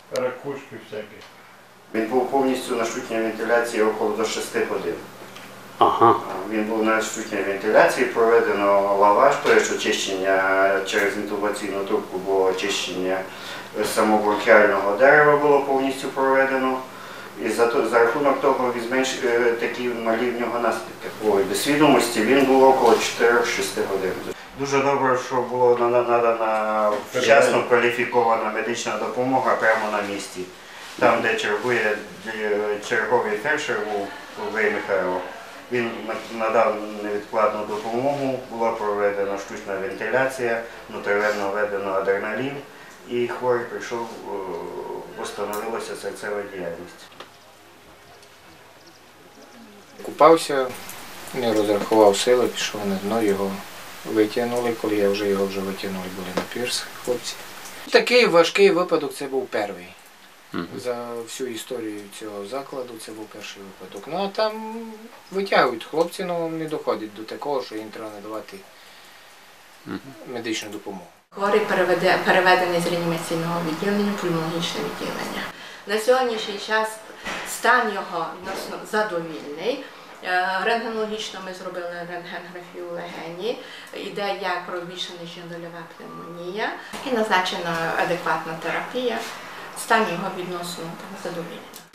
ракушки всякі. Він був повністю на штучній вентиляції около до 6 годин. Ага. Він був на штучній вентиляції, проведено лаваж, тобто очищення через інтубаційну трубку, було очищення самобронхіального дерева було повністю проведено. І за рахунок того такі малі в нього наслідки. Без свідомості він був около 4-6 годин. Дуже добре, що була надана вчасно кваліфікована медична допомога прямо на місці. Там, де чергує черговий фельдшер був Вей Михайло. Він надав невідкладну допомогу, була проведена штучна вентиляція, внутрівенно введено адреналін, і хворий прийшов, встановилася серцева діяльність. Купався, не розрахував сили, пішов на дно, його витягнули, коли його вже витягнули, були на пірс хлопці. Такий важкий випадок, це був перший. За всю історію цього закладу це був перший випадок. Ну а там витягують хлопці, але не доходить до такого, що їм треба надавати медичну допомогу. Хворий переведений з реанімаційного відділення в пульмонологічне відділення. На сьогоднішній час стан його відносно задовільний. Рентгенологічно ми зробили рентгенографію легені, іде як кровобічна нижньодольова пневмонія і назначена адекватна терапія. Стан його відносно задовільний.